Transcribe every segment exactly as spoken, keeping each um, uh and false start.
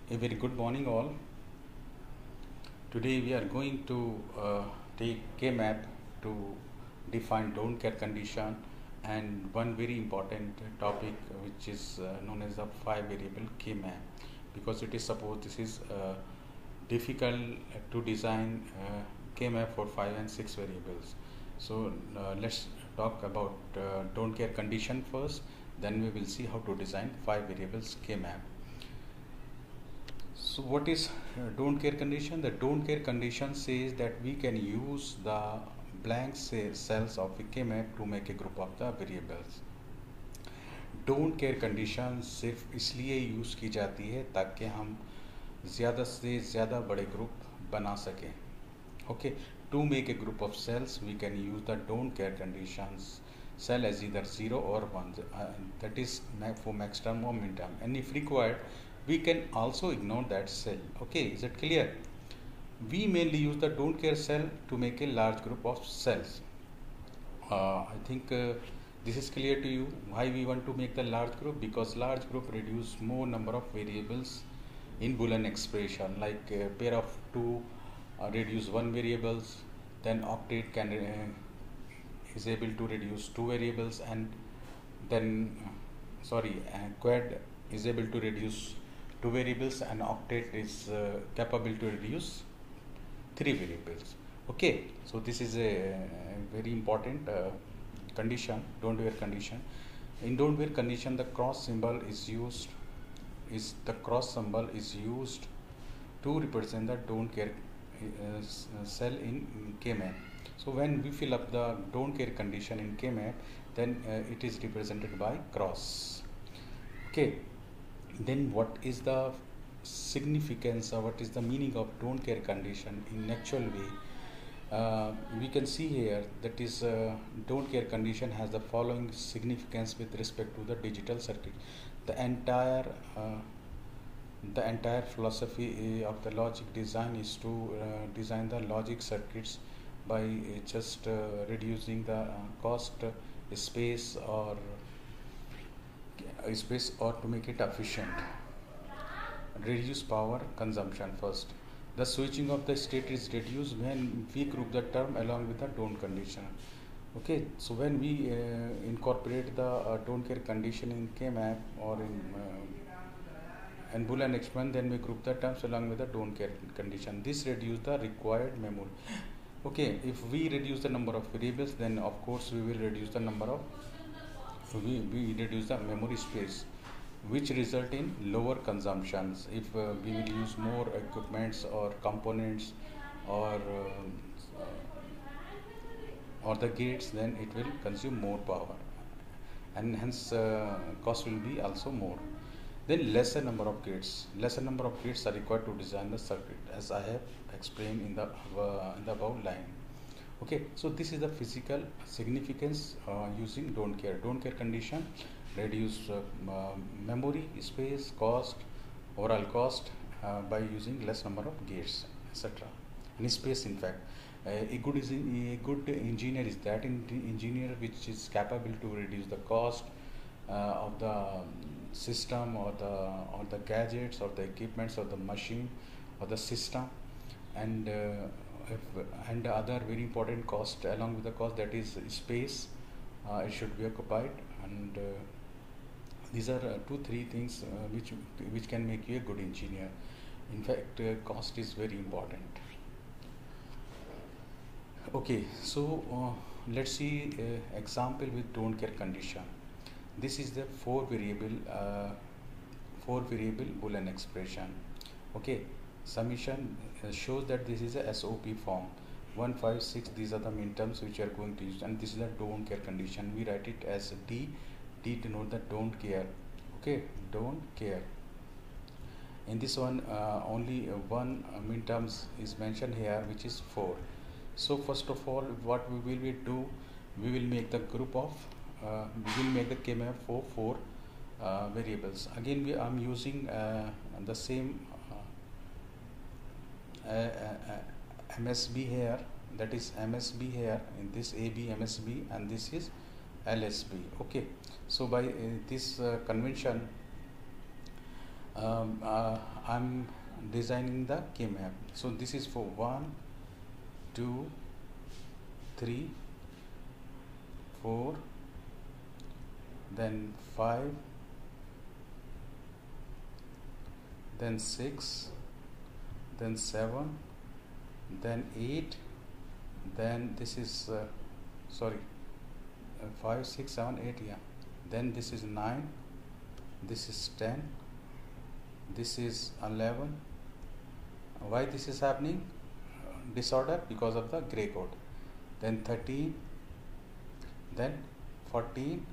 A very good morning, all. Today we are going to uh, take K-map to define don't care condition and one very important topic which is uh, known as the five variable K-map, because it is supposed this is uh, difficult to design uh, K-map for five and six variables. So uh, let's talk about uh, don't care condition first, then we will see how to design five variables K-map. So what is uh, don't care condition? The don't care condition says that we can use the blank cells of a K-map to make a group of the variables. Don't care condition सिर्फ इसलिए use की जाती है ताकि हम ज़्यादा से ज़्यादा बड़े ग्रुप बना सकें. Okay, to make a group of cells we can use the don't care conditions cell as either zero or one, uh, that is for maximum or minimum, and if required we can also ignore that cell. Okay, is it clear? We mainly use the don't care cell to make a large group of cells. uh, I think uh, this is clear to you why we want to make the large group, because large group reduce more number of variables in Boolean expression, like a pair of two uh, reduce one variables, then octet can uh, is able to reduce two variables, and then uh, sorry uh, quad is able to reduce two variables, and octet is uh, capable to reduce three variables. Okay, so this is a, a very important uh, condition, don't where condition. In don't where condition, the cross symbol is used is the cross symbol is used to represent the don't care uh, cell in K-map. So when we fill up the don't care condition in K-map, then uh, it is represented by cross. Okay, then what is the significance or what is the meaning of don't care condition in actual way? Uh, we can see here that is uh, don't care condition has the following significance with respect to the digital circuit. The entire uh, the entire philosophy of the logic design is to uh, design the logic circuits by uh, just uh, reducing the uh, cost, uh, space or uh, space or to make it efficient. Reduce power consumption first. The switching of the state is reduced when we group the term along with the don't condition. Okay, so when we uh, incorporate the uh, don't care condition in K-map or in uh, and Boolean expression, then we group the terms along with the don't care condition. This reduce the required memory. Okay, if we reduce the number of variables, then of course we will reduce the number of we, we reduce the memory space, which result in lower consumptions. If uh, we will use more equipments or components or uh, or the gates, then it will consume more power, and hence uh, cost will be also more. Then lesser number of gates lesser number of gates are required to design the circuit, as I have explained in the uh, in the above line. Okay, so this is the physical significance uh, using don't care don't care condition. Reduce uh, uh, memory space, cost, overall cost uh, by using less number of gates, etc. and space. In fact, uh, a good is a good engineer is that in engineer which is capable to reduce the cost uh, of the system or the or the gadgets or the equipments or the machine or the system, and uh, if, and other very important cost along with the cost, that is space. Uh, it should be occupied, and uh, these are uh, two three things uh, which which can make you a good engineer. In fact, uh, cost is very important. Okay, so uh, let's see uh, example with don't care condition. This is the four variable uh, four variable Boolean expression. Okay, summation uh, shows that this is a S O P form. One, five, six. These are the minterms which are going to use, and this is the don't care condition. We write it as D. D denote the don't care. Okay, don't care. In this one, uh, only uh, one uh, minterms is mentioned here, which is four. So first of all, what we will do, we will make the group of uh, we will make the K-map for four uh, variables. Again, we I'm using uh, the same uh, uh, uh, M S B here. That is M S B here in this A B M S B, and this is L S B. Okay, so by uh, this uh, convention, um, uh, I'm designing the K map. So this is for one, two, three, four, then five, then six, then seven, then eight, then this is uh, sorry uh, five, six, seven, eight, yeah, then this is nine, this is ten, this is eleven. Why this is happening? Disorder because of the gray code. Then thirteen, then fourteen.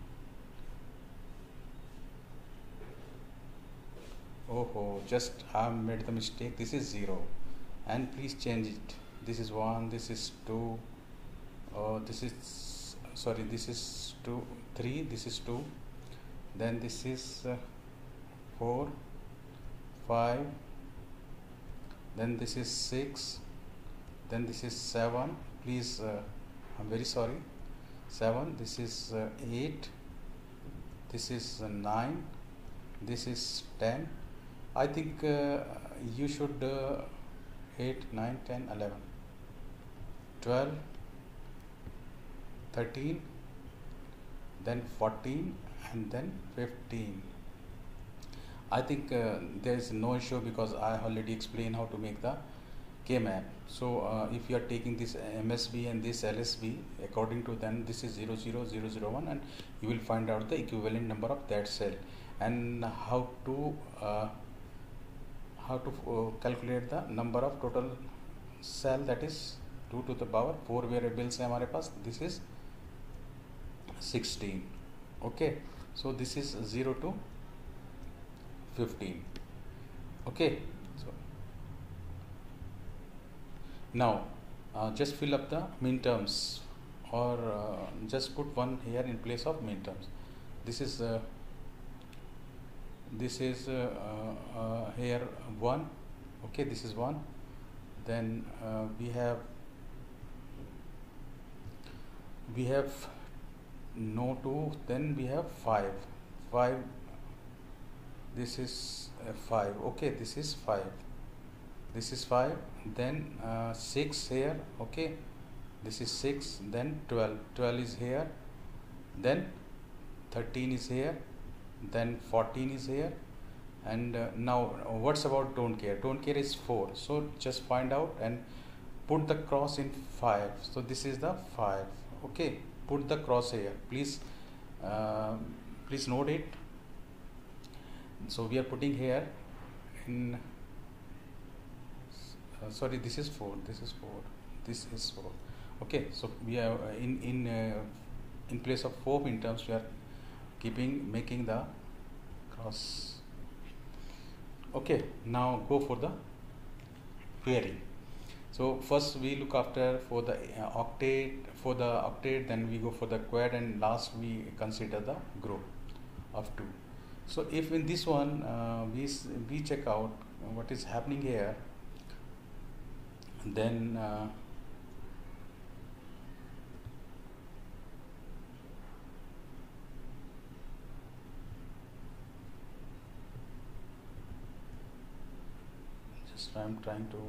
Oh, oh, just I made the mistake. This is zero, and please change it. This is one. This is two. Oh, this is sorry. This is two, three. This is two. Then this is uh, four, five. Then this is six. Then this is seven. Please, uh, I'm very sorry. Seven. This is uh, eight. This is uh, nine. This is ten. I think uh, you should uh, eight, nine, ten, eleven, twelve, thirteen, then fourteen, and then fifteen. I think uh, there is no issue because I already explained how to make the K map. So uh, if you are taking this M S B and this L S B, according to them, this is zero zero zero zero one, and you will find out the equivalent number of that cell, and how to uh, how to uh, calculate the number of total cell, that is two to the power four variables है हमारे पास. This is sixteen. Okay, so this is zero to fifteen. Okay, so now uh, just fill up the min terms, or uh, just put one here in place of min terms. This is uh, this is uh, uh, here one. Okay, this is one. Then uh, we have we have no two. Then we have five. Five. This is uh, five. Okay, this is five. This is five. Then uh, six here. Okay, this is six. Then twelve. Twelve is here. Then thirteen is here. Then fourteen is here. And uh, now what's about don't care? Don't care is four. So just find out and put the cross in five. So this is the five. Okay, put the cross here. Please, uh, please note it. So we are putting here in. Uh, sorry, this is four. This is four. This is four. Okay, so we are uh, in in uh, in place of four min terms we are keeping making the cross. Okay, now go for the query. So first we look after for the uh, octet, for the octet, then we go for the quad, and last we consider the group of two. So if in this one uh, we we check out what is happening here, then uh, I'm trying to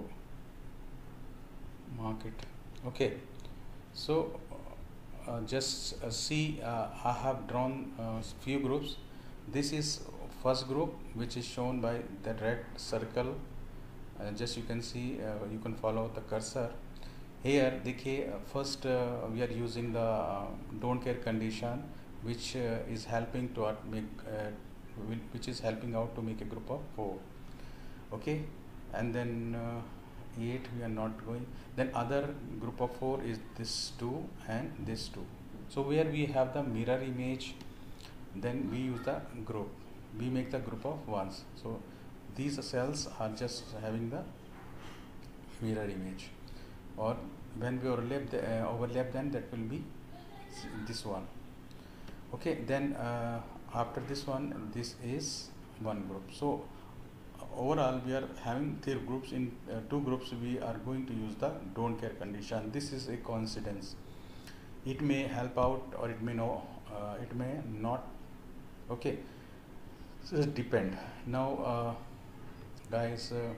mark it. Okay, so uh, just uh, see, uh, I have drawn uh, few groups. This is first group, which is shown by the red circle. Uh, just you can see, uh, you can follow the cursor here. देखिए, uh, first uh, we are using the uh, don't care condition, which uh, is helping to uh, make uh, which is helping out to make a group of four. Okay, and then uh, eight we are not going. Then other group of four is this two and this two. So where we have the mirror image, then we use the group. We make the group of ones. So these cells are just having the mirror image. Or when we overlap, the, uh, overlap then that will be this one. Okay, then uh, after this one, this is one group. So overall we are having three groups. In uh, two groups we are going to use the don't care condition. This is a coincidence. It may help out or it may no, uh, it may not. Okay, So it depend. Now, uh, guys, uh,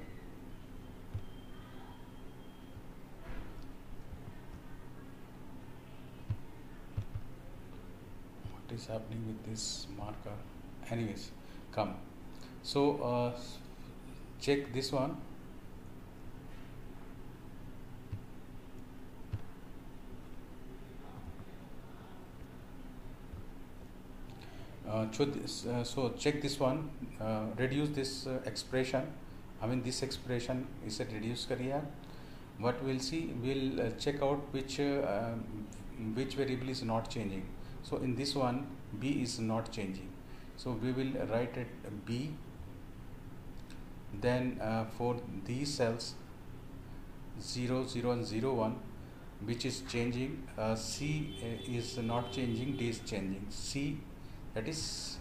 what is happening with this marker? Anyways, come. So uh, check this one. Uh, so, this, uh, so check this one. Uh, reduce this uh, expression. I mean this expression is a reduce kariya. What we'll see, we'll uh, check out which uh, um, which variable is not changing. So in this one, b is not changing. So we will write it b. Then uh, for these cells zero, zero and zero, one, which is changing, uh, c uh, is not changing, d is changing. C, that is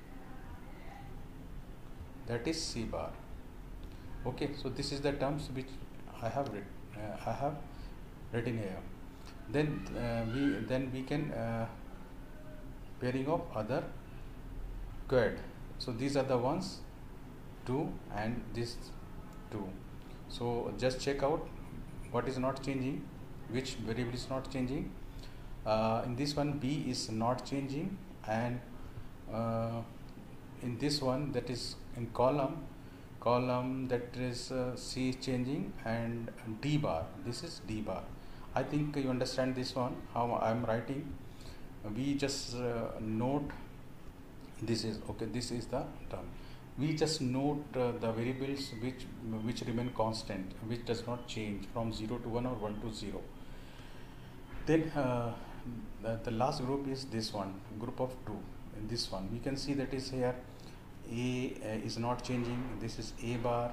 that is c bar. Okay, so this is the terms which I have written. Uh, I have written here. Then uh, we then we can uh, pairing of other quad. So these are the ones, two and this two. So just check out what is not changing, which variable is not changing. Uh, in this one, b is not changing, and uh, in this one, that is in column column that is uh, c is changing, and d bar, this is d bar. I think you understand this one, how I am writing. We just uh, note this is okay, this is the term. We just note uh, the variables which which remain constant, which does not change from zero to one or one to zero. Then uh, the, the last group is this one, group of two. In this one we can see that is here a uh, is not changing, this is a bar.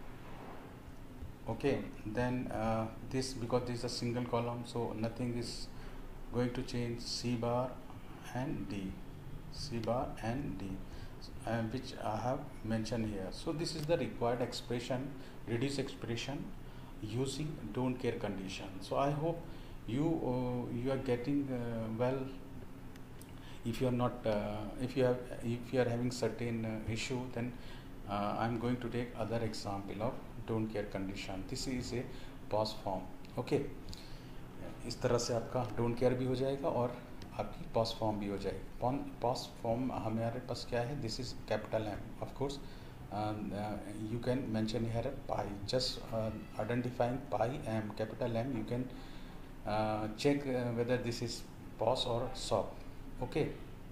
Okay, then uh, this, because this is a single column, so nothing is going to change. C bar and d, C bar and d, uh, which I have mentioned here. So this is the required expression, reduce expression using don't care condition. So I hope you uh, you are getting uh, well. If you are not, uh, if you have, if you are having certain uh, issue, then uh, I am going to take other example of don't care condition. This is a pause form. Okay, इस तरह से आपका don't care भी हो जाएगा और आपकी pause form भी हो जाएगी. Pause form हमारे पास क्या है? This is capital M. Of course, uh, you can mention here pi. Just uh, identifying pi M, capital M, you can uh, check uh, whether this is pause or stop. Okay,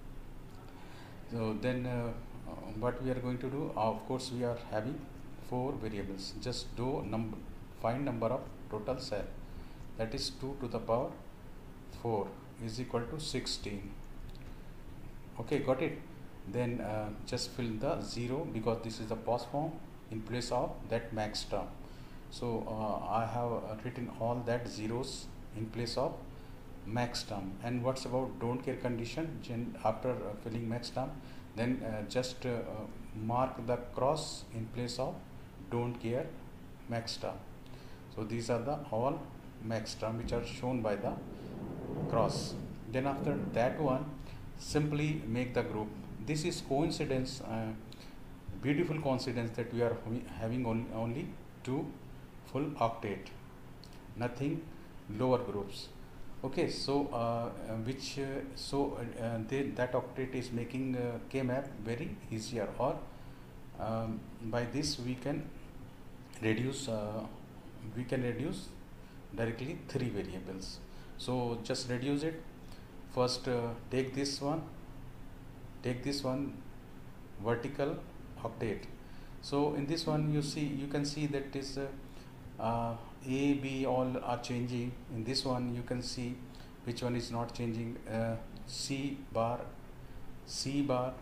so then uh, what we are going to do, uh, of course we are having four variables. Just do number, find number of total cell, that is two to the power four is equal to sixteen. Okay, got it? Then uh, just fill the zero, because this is the pause form, in place of that max term. So uh, I have written all that zeros in place of max term. And what's about don't care condition? After uh, filling max term, then uh, just uh, mark the cross in place of don't care max term. So these are the all max term which are shown by the cross. Then after that one, simply make the group. This is coincidence, uh, beautiful coincidence that we are having on, only two full octet, nothing lower groups. Okay, so uh, which uh, so uh, they, that octet is making uh, K-map very easier, or um, by this we can reduce uh, we can reduce directly three variables. So just reduce it. First uh, take this one, take this one vertical octet. So in this one you see, you can see that is uh, uh, A, B all are changing. In this one you can see which one is not changing. uh, C bar, C bar,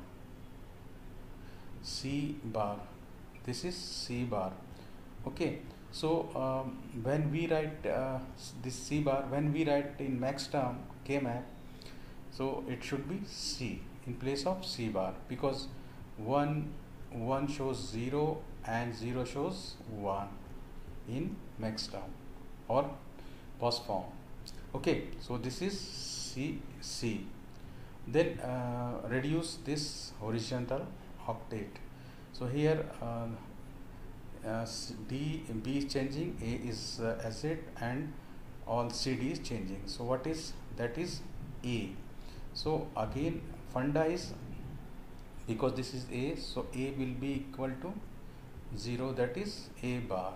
C bar, this is C bar. Okay, so um, when we write uh, this C bar, when we write in max term K-map, so it should be C in place of C bar, because one one shows zero and zero shows one in max term or pause form. Okay, so this is C, C. Then uh, reduce this horizontal octet. So here uh, uh, D, B is changing, A is uh, acid, and all C D is changing. So what is that is A. So again funda is, because this is A, so A will be equal to zero, that is A bar.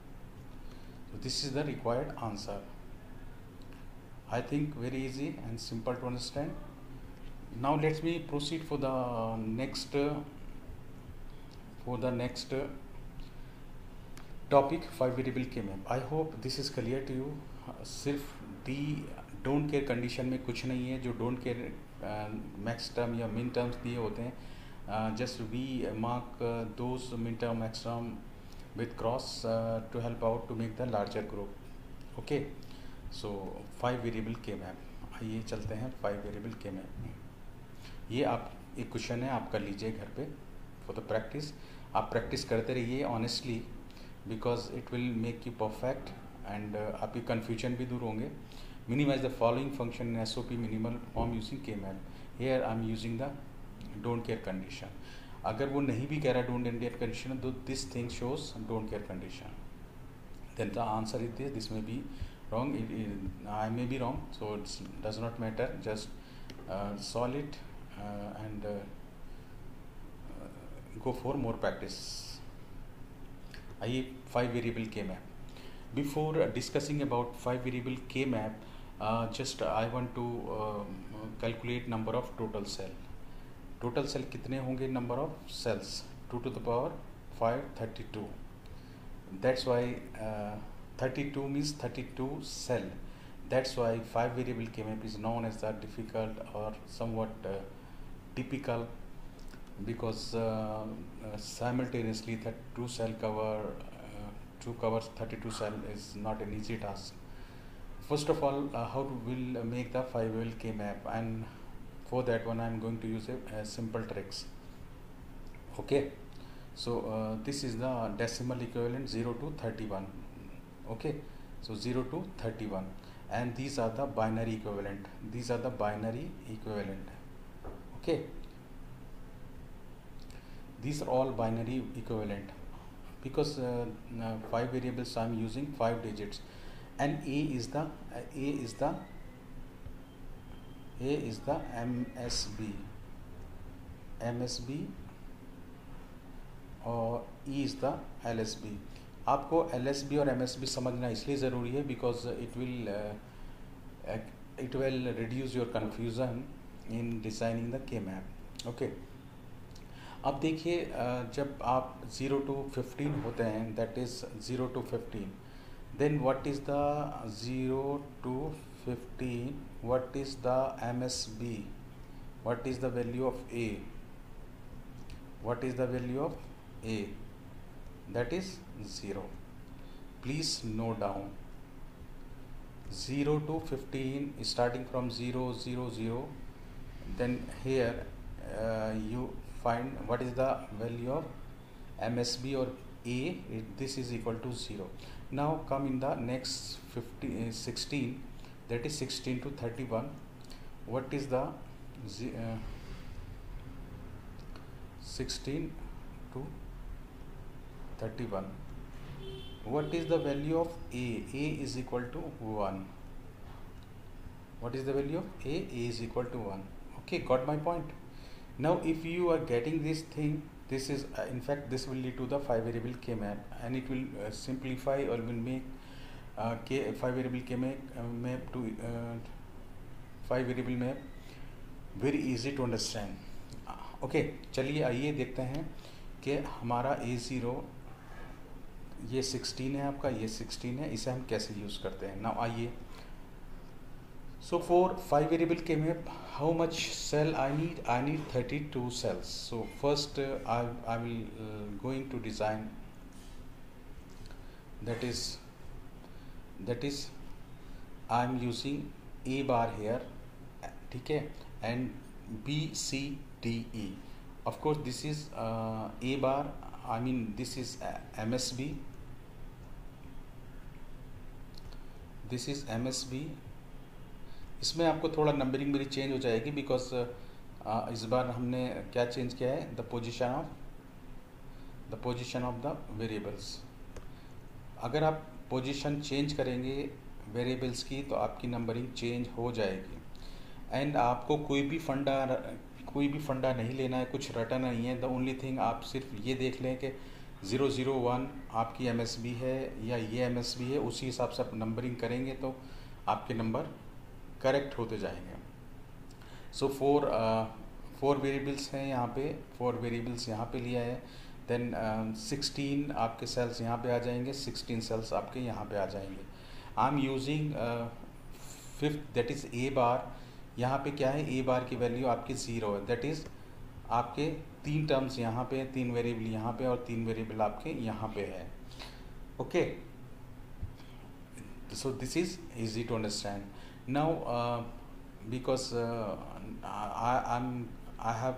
So this is the required answer. I think very easy and simple to understand. Now let me proceed for the next uh, for the next uh, topic, five variable K map. I hope this is clear to you. सिर्फ D don't care condition में कुछ नहीं है. जो don't care max term या मिन terms दिए होते हैं, just we mark those min term max term with cross to help out to make the larger group. Okay, so five variable K map. आइए चलते हैं फाइव वेरिएबल के मैप. ये आप एक क्वेश्चन है, आप कर लीजिए घर पे फॉर द प्रैक्टिस. आप प्रैक्टिस करते रहिए honestly, because it will make you perfect and आपकी कन्फ्यूजन भी दूर होंगे. Minimize the following function in S O P minimal form using K map. Here I am using the don't care condition. अगर वो नहीं भी कह रहा है डोंट केयर कंडीशन, तो this thing shows don't care condition. Then the answer is this. This में B wrong, it, it, I may be wrong, so it does not matter. Just uh, solve it uh, and uh, uh, go for more practice. आइए five variable K map. Before uh, discussing about five variable K map, uh, just uh, I want to uh, calculate number of total cell. Total cell कितने होंगे? Number of cells two to the power five, thirty-two. That's why uh, thirty-two means thirty-two cell. That's why five variable K map is known as the difficult or somewhat uh, typical, because uh, uh, simultaneously that two cell cover uh, two covers thirty-two cell is not an easy task. First of all, uh, how to will make the five variable K map, and for that one I am going to use a, a simple tricks. Okay, so uh, this is the decimal equivalent zero to thirty-one. Okay, so zero to thirty-one, and these are the binary equivalent. These are the binary equivalent. Okay, these are all binary equivalent, because uh, uh, five variables I am using five digits, and A is the uh, A is the A is the M S B, M S B, और E is the L S B. आपको L S B और M S B समझना इसलिए ज़रूरी है, because it will it will reduce your confusion in designing the K map. Okay, अब देखिए, uh, जब आप ज़ीरो टू फिफ्टीन होते हैं, that is zero to fifteen, then what is the zero to fifteen, what is the M S B, what is the value of A, what is the value of A, that is zero. Please note down, zero to fifteen, starting from zero, zero, zero, then here uh, you find what is the value of M S B or A. It, this is equal to zero. Now come in the next fifty, uh, sixteen, that is sixteen to thirty-one. What is the uh, sixteen to thirty-one? What is the value of A? A is equal to one. What is the value of A? A is equal to one. Okay, got my point? Now if you are getting this thing, this is uh, in fact this will lead to the five variable K map, and it will uh, simplify or will make uh, K five variable K map, uh, map to uh, five variable map very easy to understand. Okay okay, चलिए आइए देखते हैं कि हमारा A zero, ये sixteen है आपका, ये सिक्सटीन है, इसे हम कैसे यूज़ करते हैं. नाउ आइए, so for five variable K map, how much cell I need? I need thirty two cells. So first I I will going to design, that is that is I am using a bar here, ठीक है, and B C D E. Of course this is a bar, I mean this is M S B, this is M S B. इसमें आपको थोड़ा numbering मेरी change हो जाएगी, because आ, इस बार हमने क्या चेंज किया है, the position of the position of the variables. अगर आप पोजीशन चेंज करेंगे वेरिएबल्स की तो आपकी नंबरिंग चेंज हो जाएगी। एंड आपको कोई भी फंडा कोई भी फंडा नहीं लेना है, कुछ रटा नहीं है। द ओनली थिंग आप सिर्फ ये देख लें कि ज़ीरो ज़ीरो वन आपकी एमएसबी है या ये एमएसबी है, उसी हिसाब से आप नंबरिंग करेंगे तो आपके नंबर करेक्ट होते जाएंगे। सो फोर फोर वेरिएबल्स हैं यहाँ पे, फोर वेरिएबल्स यहाँ पे लिया है। देन सिक्सटीन आपके सेल्स यहाँ पे आ जाएंगे, सिक्सटीन सेल्स आपके यहाँ पे आ जाएंगे। I am using fifth that is a bar. यहाँ पे क्या है, ए बार की वैल्यू आपकी ज़ीरो है, दैट इज़ आपके तीन टर्म्स यहाँ पे, तीन वेरिएबल यहाँ पे और तीन वेरिएबल आपके यहाँ पे है। Okay, so this is easy to understand now, uh, because uh, I, I'm I have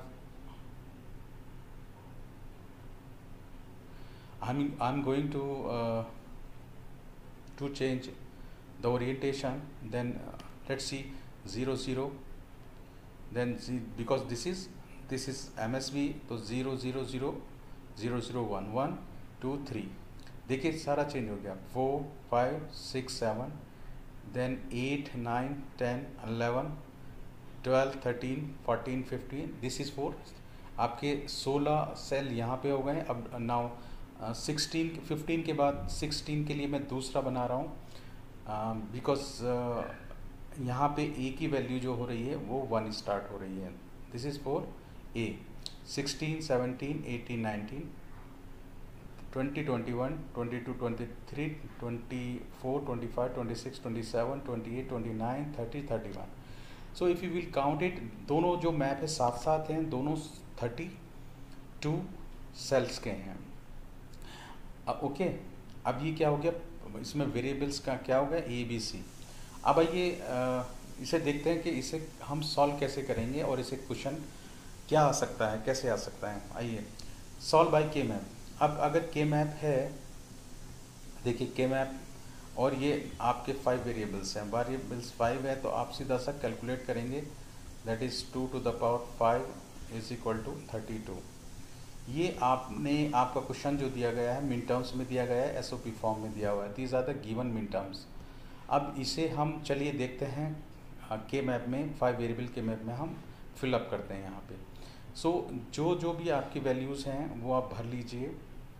I'm I'm going to uh, to change the orientation. Then uh, let's see zero zero. Then z, because this is this is M S B, तो zero zero zero zero zero one one two three. देखिए सारा change हो गया, four five six seven, then eight nine ten eleven twelve thirteen fourteen fifteen, this is four. आपके सोलह cell यहाँ पे हो गए। अब नाउ सिक्सटीन फिफ्टीन के बाद सिक्सटीन के लिए मैं दूसरा बना रहा हूँ, बिकॉज uh, uh, यहाँ पे ए की वैल्यू जो हो रही है वो वन स्टार्ट हो रही है। This is for A. Sixteen seventeen eighteen nineteen twenty twenty one twenty two twenty three twenty four twenty five twenty six twenty seven twenty eight twenty nine thirty thirty one. So if you will count it, दोनों जो map है साथ साथ हैं, दोनों thirty two sales के हैं। Okay uh, okay, अब ये क्या हो गया, इसमें वेरिएबल्स का क्या हो गया, ए बी सी। अब आइए uh, इसे देखते हैं कि इसे हम सॉल्व कैसे करेंगे और इसे क्वेश्चन क्या आ सकता है, कैसे आ सकता है। आइए सॉल्व बाय के मैप। अब अगर के मैप है, देखिए के मैप, और ये आपके फाइव वेरिएबल्स हैं, वेरिएबल्स फाइव है, तो आप सीधा सा कैलकुलेट करेंगे, that is two to the power five is equal to thirty two. ये आपने आपका क्वेश्चन जो दिया गया है मिन टर्म्स में दिया गया है, एसओपी फॉर्म में दिया हुआ है, these are the given min terms. अब इसे हम चलिए देखते हैं के मैप में, फाइव वेरिएबल के मैप में हम फिलअप करते हैं यहाँ पे। सो so, जो जो भी आपकी वैल्यूज़ हैं वो आप भर लीजिए।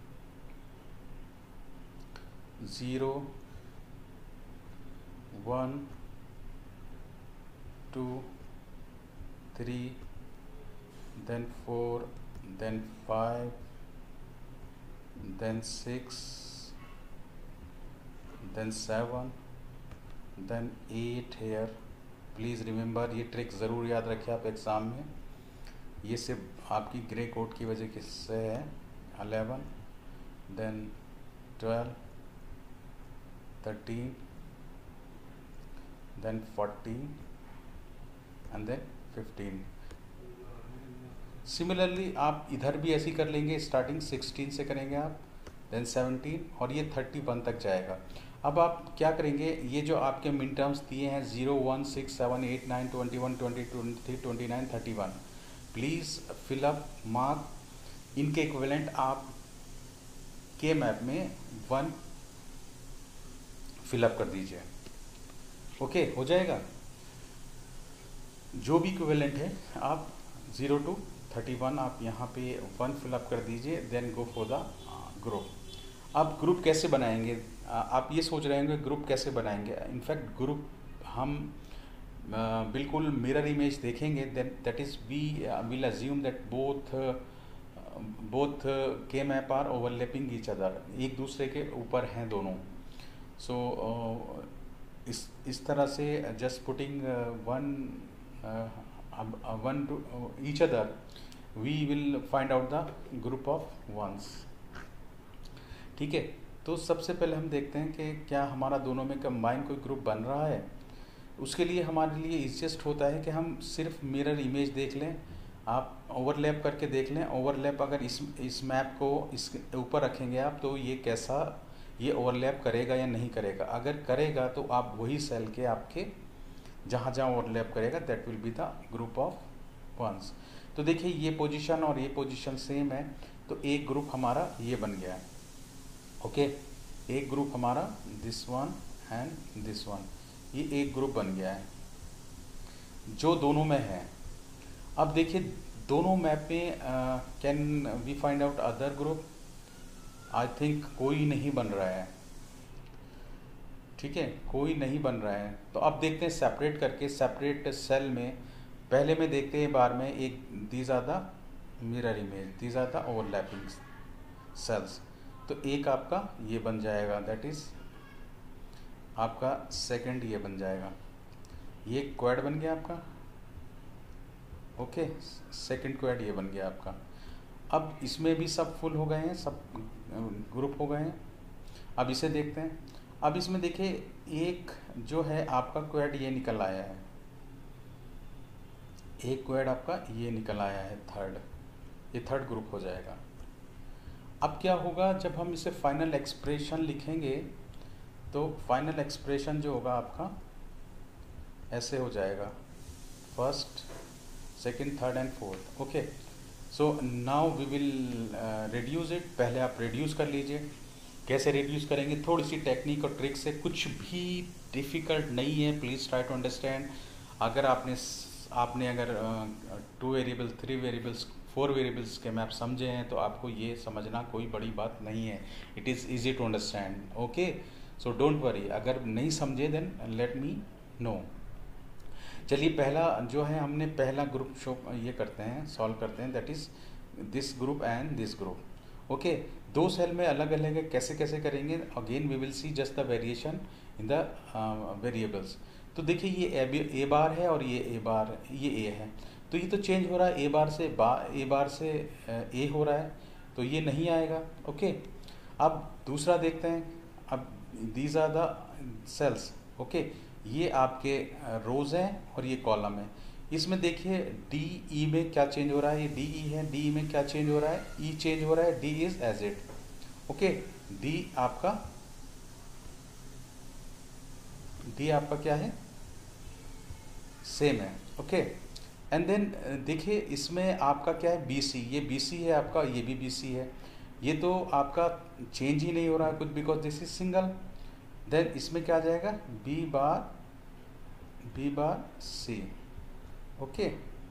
Zero one two three, then four, then five, then six, then seven, then eight here. Please remember, ये ट्रिक ज़रूर याद रखें आप एग्ज़ाम में, ये सिर्फ आपकी ग्रे कोड की वजह से है। Eleven, then twelve, thirteen, then fourteen and then fifteen. Similarly आप इधर भी ऐसे ही कर लेंगे, स्टार्टिंग सिक्सटीन से करेंगे आप, देन सेवनटीन, और ये थर्टी वन तक जाएगा। अब आप क्या करेंगे, ये जो आपके मिन टर्म्स दिए हैं zero one six seven eight nine twenty one twenty twenty three twenty nine thirty one, please fill up mark इनके इक्विवेलेंट आप के मैप में वन फिलअप कर दीजिए। ओके okay, हो जाएगा। जो भी इक्विवेलेंट है आप ज़ीरो टू थर्टी वन आप यहाँ पे वन फिलअप कर दीजिए, then go for the group. अब ग्रुप कैसे बनाएंगे, आप ये सोच रहे होंगे ग्रुप कैसे बनाएंगे। इनफैक्ट ग्रुप हम Uh, बिल्कुल मिरर इमेज देखेंगे, then that is we will assume that both both K map are overlapping each other, एक दूसरे के ऊपर हैं दोनों। सो so, uh, इस इस तरह से just putting one one to each other we will find out the group of ones. ठीक है, तो सबसे पहले हम देखते हैं कि क्या हमारा दोनों में कंबाइन कोई ग्रुप बन रहा है। उसके लिए हमारे लिए ईजीएस्ट होता है कि हम सिर्फ मिरर इमेज देख लें, आप ओवरलैप करके देख लें। ओवरलैप अगर इस इस मैप को इसके ऊपर रखेंगे आप, तो ये कैसा ये ओवरलैप करेगा या नहीं करेगा। अगर करेगा तो आप वही सेल के आपके जहाँ जहाँ ओवरलैप करेगा that will be the group of ones. तो देखिए ये पोजीशन और ये पोजीशन सेम है, तो एक ग्रुप हमारा ये बन गया है। ओके, एक ग्रुप हमारा this one and this one, ये एक ग्रुप बन गया है जो दोनों में है। अब देखिए दोनों मैप में can we find out other group? I think कोई नहीं बन रहा है, ठीक है, कोई नहीं बन रहा है। तो अब देखते हैं सेपरेट करके, सेपरेट सेल में पहले में देखते हैं बार में एक, these are the mirror image, these are the overlapping cells. तो एक आपका ये बन जाएगा, दैट इज आपका सेकंड ये बन जाएगा, ये क्वाड बन गया आपका। ओके, सेकंड क्वाड ये बन गया आपका। अब इसमें भी सब फुल हो गए हैं, सब ग्रुप हो गए हैं। अब इसे देखते हैं। अब इसमें देखिए एक जो है आपका क्वाड ये निकल आया है, एक क्वाड आपका ये निकल आया है थर्ड, ये थर्ड ग्रुप हो जाएगा। अब क्या होगा जब हम इसे फाइनल एक्सप्रेशन लिखेंगे, तो फाइनल एक्सप्रेशन जो होगा आपका ऐसे हो जाएगा, first second third and fourth. Okay, so now we will reduce it. पहले आप रिड्यूस कर लीजिए। कैसे रिड्यूस करेंगे? थोड़ी सी टेक्निक और ट्रिक से, कुछ भी डिफ़िकल्ट नहीं है, प्लीज़ ट्राई टू अंडरस्टैंड। अगर आपने आपने अगर two variables, three variables, four variables K map समझे हैं तो आपको ये समझना कोई बड़ी बात नहीं है। It is easy to understand. Okay, so don't worry, अगर नहीं समझे देन लेट मी नो। चलिए पहला जो है हमने पहला ग्रुप शो ये करते हैं, सॉल्व करते हैं, that is this group and this group. Okay, दो सेल में अलग अलग है, कैसे कैसे करेंगे? Again we will see just the variation in the variables. तो देखिए ये ए बार है और ये ए बार, ये ए है, तो ये तो चेंज हो रहा है, ए बार से बा ए बार से ए हो रहा है, तो ये नहीं आएगा। ओके, अब दूसरा देखते हैं। अब these are the cells. Okay, ये आपके रोज हैं और ये कॉलम है। इसमें देखिए डी ई में क्या चेंज हो रहा है, ये डी ई है, डी ई में क्या चेंज हो रहा है, ई चेंज हो रहा है, D is as it. Okay, D आपका डी आपका क्या है, सेम है। ओके, एंड देन देखिए इसमें आपका क्या है, बी सी, ये बी सी है आपका, ये भी बी सी है, ये तो आपका चेंज ही नहीं हो रहा है कुछ, because this is single. Then इसमें क्या आ जाएगा, B bar B bar C. Okay,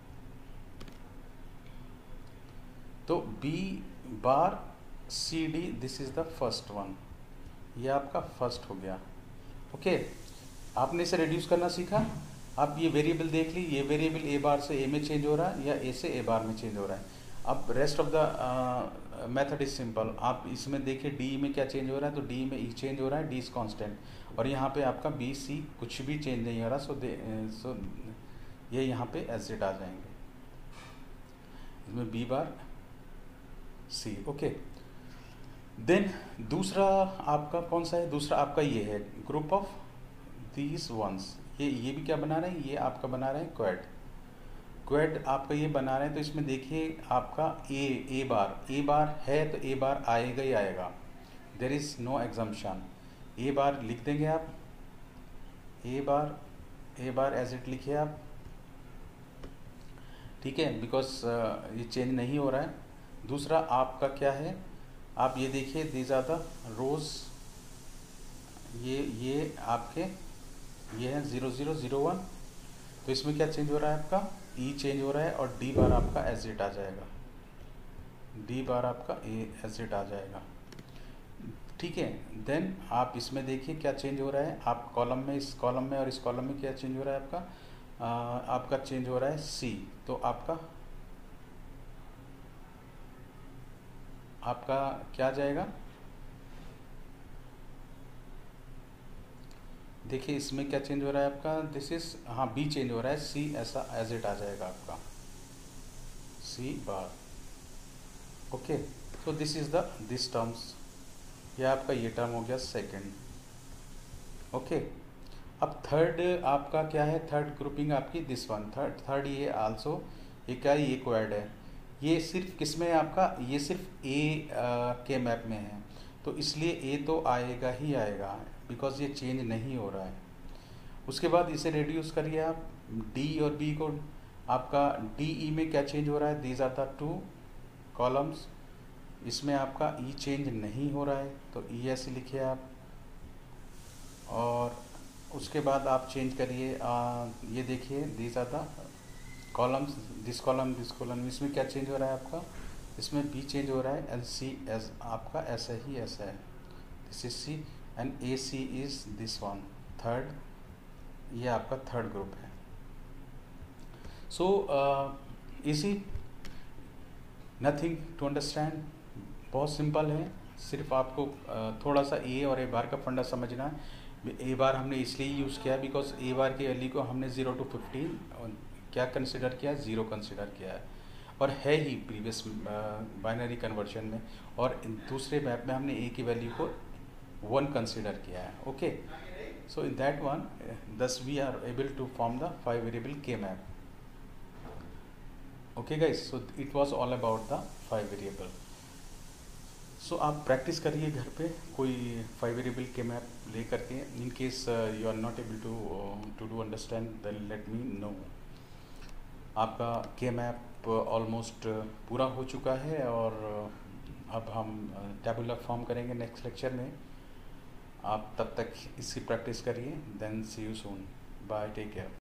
तो B bar C D, this is the first one, ये आपका फर्स्ट हो गया। ओके, आपने इसे रिड्यूस करना सीखा। अब ये वेरिएबल देख ली, ये वेरिएबल ए बार से ए में चेंज हो रहा है या ए से ए बार में चेंज हो रहा है। अब rest of the method is simple. आप इसमें देखिए डी में क्या चेंज हो रहा है, तो डी में ई चेंज हो रहा है, डी इज कांस्टेंट, और यहाँ पे आपका बी सी कुछ भी चेंज नहीं हो रहा, सो दे सो ये यहाँ पे एज इट आ जाएंगे, इसमें B bar C. Okay, then दूसरा आपका कौन सा है, दूसरा आपका ये है ग्रुप ऑफ दीज वंस। ये ये भी क्या बना रहे हैं, ये आपका बना रहे हैं क्वेड, क्वेड आपका ये बना रहे हैं। तो इसमें देखिए आपका ए ए बार ए बार है, तो ए बार आएगा ही आएगा, there is no exemption. A bar लिख देंगे आप, ए बार ए बार एज इट लिखिए आप, ठीक है, बिकॉज ये चेंज नहीं हो रहा है। दूसरा आपका क्या है, आप ये देखिए दीज आर द रोज, ये ये आपके ये है ज़ीरो ज़ीरो ज़ीरो वन, तो इसमें क्या चेंज हो रहा है आपका, ई चेंज हो रहा है, और डी बार आपका एज इट आ जाएगा, डी बार आपका ए एज इट आ जाएगा, ठीक है। देन आप इसमें देखिए क्या चेंज हो रहा है, आप कॉलम में, इस कॉलम में और इस कॉलम में क्या चेंज हो रहा है आपका, आ, आपका चेंज हो रहा है सी, तो आपका आपका क्या जाएगा, देखिए इसमें क्या चेंज हो रहा है आपका, दिस इज, हाँ बी चेंज हो रहा है, सी ऐसा एज इट आ जाएगा आपका, सी बार। ओके, तो this is the this terms, ये आपका ये टर्म हो गया सेकंड। ओके, अब थर्ड आपका क्या है, थर्ड ग्रुपिंग आपकी दिस वन, थर्ड थर्ड ये आल्सो, ये क्या है, ये क्वाड है, ये सिर्फ किस में है आपका, ये सिर्फ ए के मैप में है, तो इसलिए ए तो आएगा ही आएगा, बिकॉज ये चेंज नहीं हो रहा है। उसके बाद इसे रिड्यूस करिए आप, डी और बी को आपका डी ई में क्या चेंज हो रहा है, these are the two columns, इसमें आपका ई e चेंज नहीं हो रहा है तो ई ऐसे लिखिए आप। और उसके बाद आप चेंज करिए, ये देखिए these are the columns, this column this column, इसमें क्या चेंज हो रहा है आपका, इसमें बी चेंज हो रहा है, एल सी एस आपका ऐसा ही ऐसा है, this is C and A C is this one third, ये आपका थर्ड ग्रुप है। So easy, nothing to understand, बहुत सिंपल है, सिर्फ आपको uh, थोड़ा सा ए और ए बार का फंडा समझना है। ए बार हमने इसलिए यूज़ किया बिकॉज ए बार की वैल्यू को हमने ज़ीरो टू फिफ्टीन क्या कंसिडर किया, ज़ीरो कंसिडर किया है, और है ही प्रीवियस बाइनरी कन्वर्जन में, और दूसरे मैप में हमने ए की वैल्यू को वन कंसिडर किया है। Okay, so in that one thus we are able to form the five variable K map. Okay guys, so it was all about the five variable. So आप practice करिए घर पे कोई five variable K map ले करके, in case you are not able to to do understand then let me know. आपका K map almost पूरा हो चुका है, और अब हम टेबुलर फॉर्म करेंगे नेक्स्ट लेक्चर में। आप तब तक इसकी प्रैक्टिस करिए, then see you soon, bye, take care.